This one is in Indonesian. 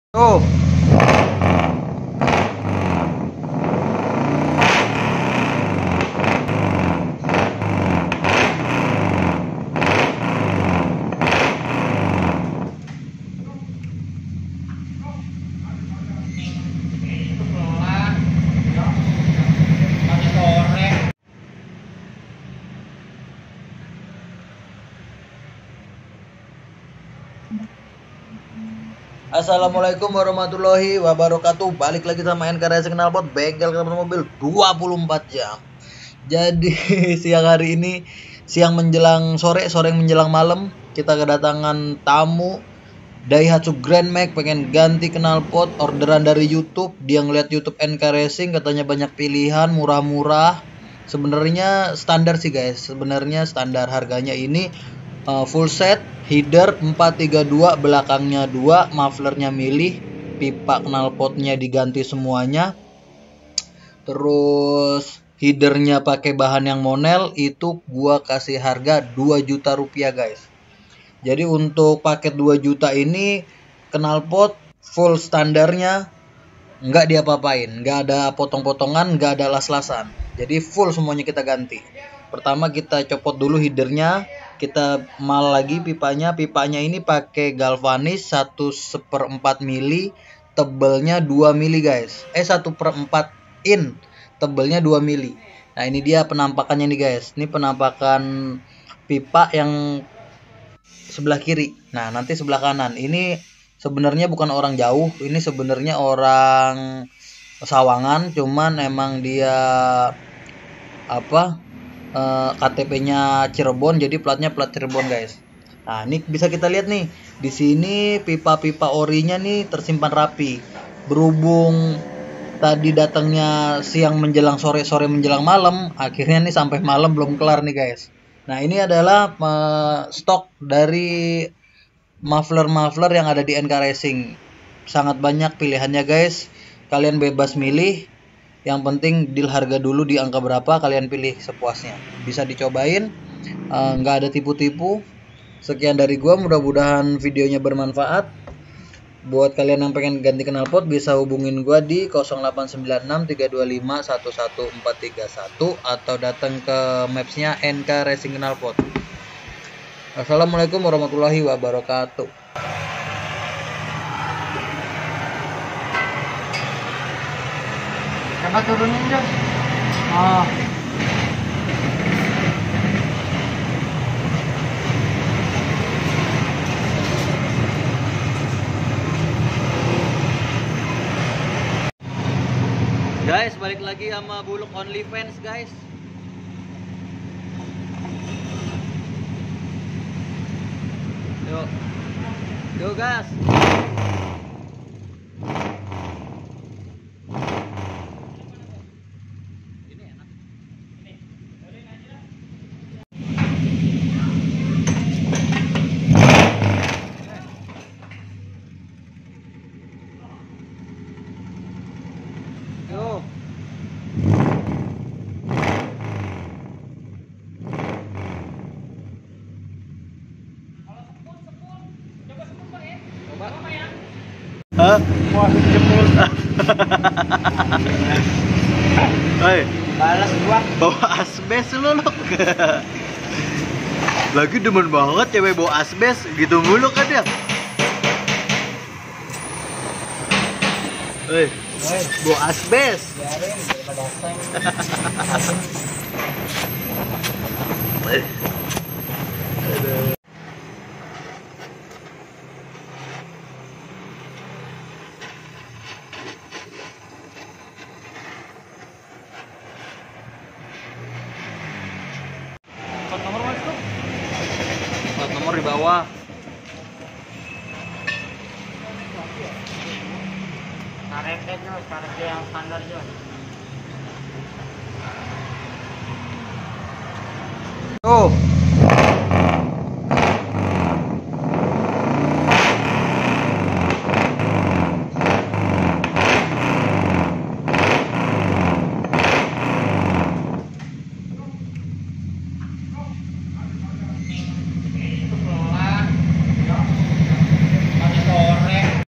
Tuh. Assalamualaikum warahmatullahi wabarakatuh. Balik lagi sama NK Racing Knalpot, bengkel kamar mobil 24 jam. Jadi siang hari ini, siang menjelang sore, sore menjelang malam, kita kedatangan tamu Daihatsu Grand Max pengen ganti knalpot, orderan dari YouTube. Dia ngeliat YouTube NK Racing, katanya banyak pilihan, murah-murah. Sebenarnya standar sih guys, sebenarnya standar harganya ini full set, header 432, belakangnya 2, mufflernya milih, pipa knalpotnya diganti semuanya. Terus headernya pakai bahan yang monel, itu gua kasih harga 2 juta rupiah guys. Jadi untuk paket 2 juta ini knalpot full standarnya, nggak diapa-apain, nggak ada potong-potongan, nggak ada las-lasan. Jadi full semuanya kita ganti. Pertama kita copot dulu headernya, kita mal lagi pipanya. Pipanya ini pakai galvanis 1/4 mili, tebelnya 2 mili guys. 1/4 in, tebelnya 2 mili. Nah ini dia penampakannya nih guys. Ini penampakan pipa yang sebelah kiri. Nah nanti sebelah kanan. Ini sebenarnya bukan orang jauh. Ini sebenarnya orang Sawangan. Cuman emang dia KTP-nya Cirebon, jadi platnya plat Cirebon guys. Nah ini bisa kita lihat nih, di sini pipa-pipa orinya nih tersimpan rapi. Berhubung tadi datangnya siang menjelang sore, sore menjelang malam, akhirnya nih sampai malam belum kelar nih guys. Nah ini adalah stok dari muffler yang ada di NK Racing. Sangat banyak pilihannya guys, kalian bebas milih. Yang penting deal harga dulu di angka berapa, kalian pilih sepuasnya. Bisa dicobain, nggak ada tipu-tipu. Sekian dari gua, mudah-mudahan videonya bermanfaat. Buat kalian yang pengen ganti knalpot bisa hubungin gua di 0896 325 11431 atau datang ke mapsnya NK Racing Knalpot. Assalamualaikum warahmatullahi wabarakatuh. Coba turunin dong. Oh. Guys, balik lagi sama Buluk Only Fans guys. Yuk. Yuk gas. Yuk. Hah? Wah, jempol. Hei, Balas gua. bawa asbes lu. Lagi demen banget cewek bawa asbes gitu mulu kan ya. Hei, bawa asbes. Biarin daripada seng. Plat nomor Mas tuh? Plat nomor di bawah. Karetnya Jos, karetnya yang standar Jos. Tuh.